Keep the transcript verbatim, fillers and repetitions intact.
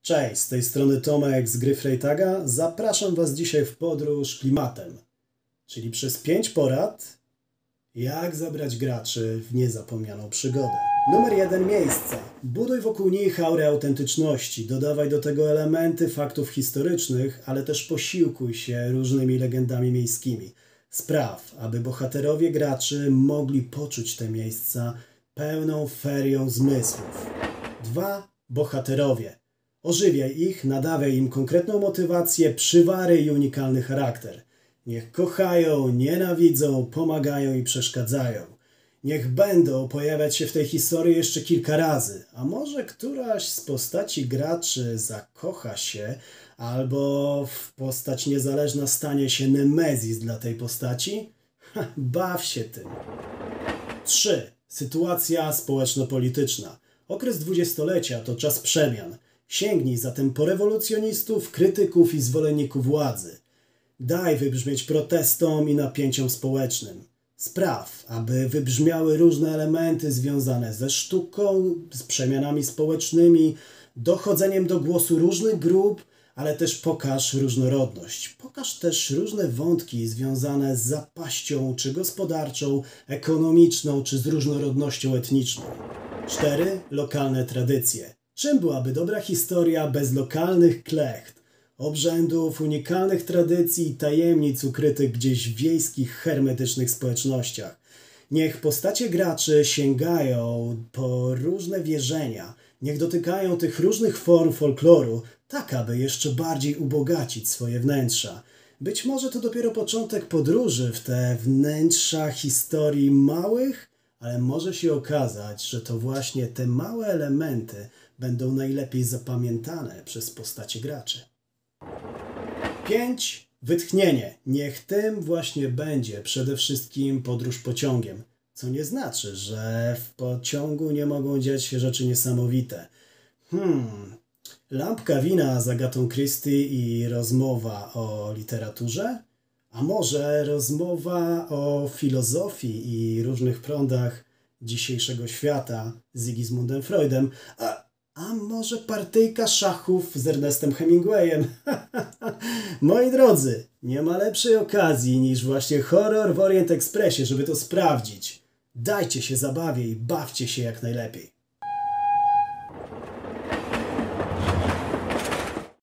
Cześć, z tej strony Tomek z gry Freytaga. Zapraszam Was dzisiaj w podróż klimatem, czyli przez pięć porad, jak zabrać graczy w niezapomnianą przygodę. Numer jeden. Miejsca. Buduj wokół nich aurę autentyczności. Dodawaj do tego elementy faktów historycznych, ale też posiłkuj się różnymi legendami miejskimi. Spraw, aby bohaterowie graczy mogli poczuć te miejsca pełną ferią zmysłów. dwa. Bohaterowie. Ożywiaj ich, nadawaj im konkretną motywację, przywary i unikalny charakter. Niech kochają, nienawidzą, pomagają i przeszkadzają. Niech będą pojawiać się w tej historii jeszcze kilka razy, a może któraś z postaci graczy zakocha się, albo w postać niezależna stanie się nemezis dla tej postaci? Ha, baw się tym. trzy. Sytuacja społeczno-polityczna. Okres dwudziestolecia to czas przemian. Sięgnij zatem po rewolucjonistów, krytyków i zwolenników władzy. Daj wybrzmieć protestom i napięciom społecznym. Spraw, aby wybrzmiały różne elementy związane ze sztuką, z przemianami społecznymi, dochodzeniem do głosu różnych grup, ale też pokaż różnorodność. Pokaż też różne wątki związane z zapaścią, czy gospodarczą, ekonomiczną, czy z różnorodnością etniczną. cztery. Lokalne tradycje. Czym byłaby dobra historia bez lokalnych klecht, obrzędów, unikalnych tradycji i tajemnic ukrytych gdzieś w wiejskich, hermetycznych społecznościach? Niech postacie graczy sięgają po różne wierzenia, niech dotykają tych różnych form folkloru, tak aby jeszcze bardziej ubogacić swoje wnętrza. Być może to dopiero początek podróży w te wnętrza historii małych, ale może się okazać, że to właśnie te małe elementy będą najlepiej zapamiętane przez postacie graczy. pięć. Wytchnienie. Niech tym właśnie będzie przede wszystkim podróż pociągiem. Co nie znaczy, że w pociągu nie mogą dziać się rzeczy niesamowite. Hmm... Lampka wina z Agatą Christie i rozmowa o literaturze? A może rozmowa o filozofii i różnych prądach dzisiejszego świata z Zygmuntem Freudem? A, a może partyjka szachów z Ernestem Hemingwayem? Moi drodzy, nie ma lepszej okazji niż właśnie horror w Orient Expressie, żeby to sprawdzić. Dajcie się zabawie i bawcie się jak najlepiej.